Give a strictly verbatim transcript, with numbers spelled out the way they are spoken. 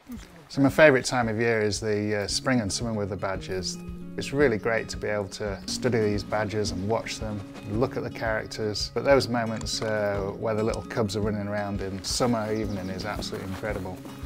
So my favourite time of year is the uh, spring and summer with the badgers. It's really great to be able to study these badgers and watch them, look at the characters. But those moments uh, where the little cubs are running around in summer evening is absolutely incredible.